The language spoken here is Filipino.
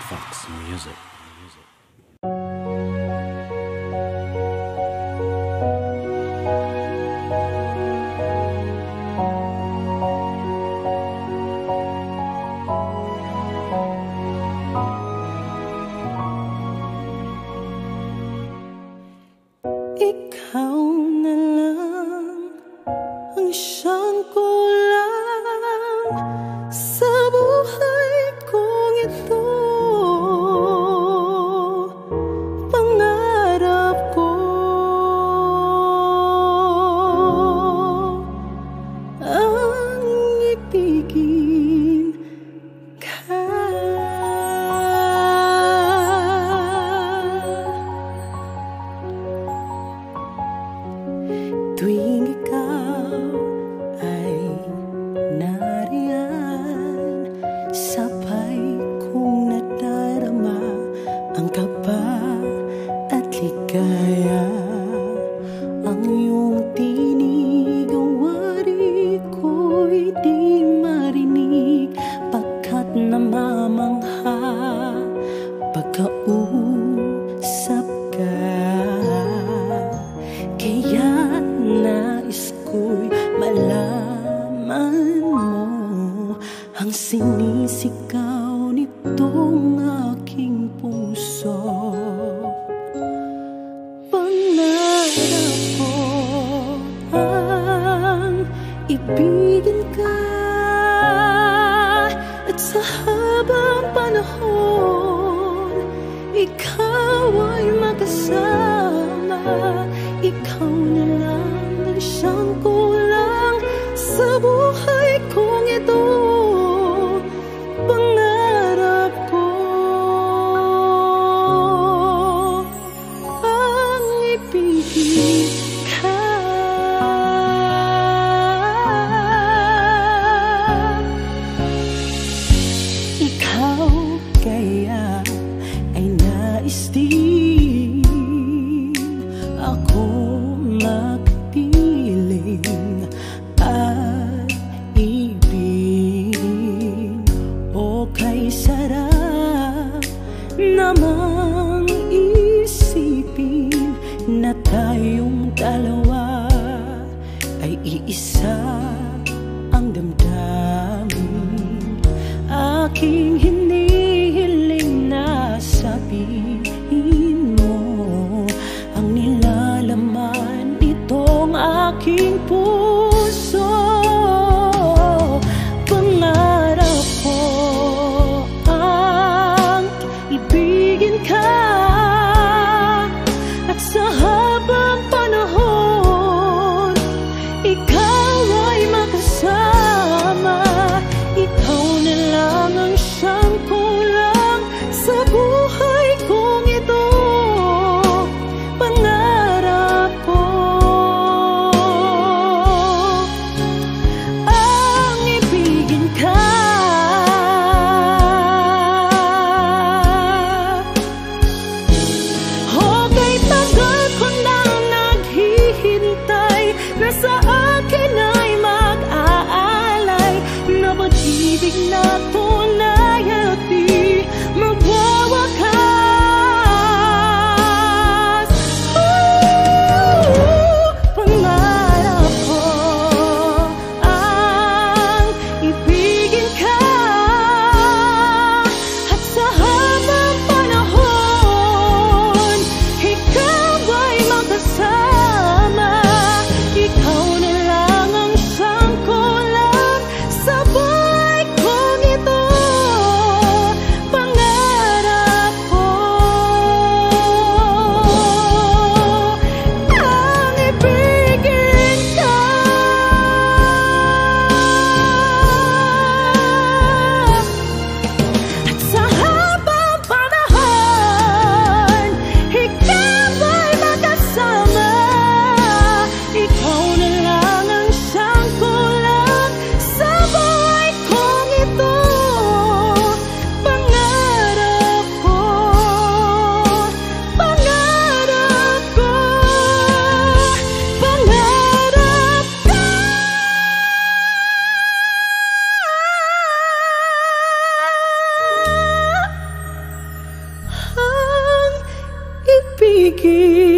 Fox Music. Ikaw na lang ang siyang kulang sa buhay kong ito. Pangarap ko ang ibigin ka. Tuwing ikaw ay nariyan, sabay kong nadarama ang kaba at ligaya. Ang iyong tinig, ang wari ko'y di marinig, pagkat namamangha pagkausap ka. Kaya nais ko'y malaman mo ang sinisigaw nitong aking puso. Pangarap ko ang ibigin ka, at sa habang panahon ikaw ay magkasama. Ikaw na lang ang siyang kulang sa buhay kong ito. Pangarap ko ang ibigin ka. Ikaw kaya ay nais din ako magpiling at ibigin, o kay sarap namang isipin na tayong dalawa ay iisa ang damdamin. Aking hinihiling na sabihin mo ang nilalaman nitong aking puso. Pangarap ko ang ibigin ka, at sa habang panahon ikaw ay makasama. Ikaw na lang ang siyang kulang sa buhay kong ito. Pangarap ko ang ibigin ka. Okay, tagal ko nang naghihintay na sa akin ay mag-aalay na pag-ibig na tunay at di magwawakas. Pangarap ko ang ibigin ka, at sa habang panahon ikaw ay magkasama. Ikaw na lang ang siyang kulang sa buhay kong ito. ibigin.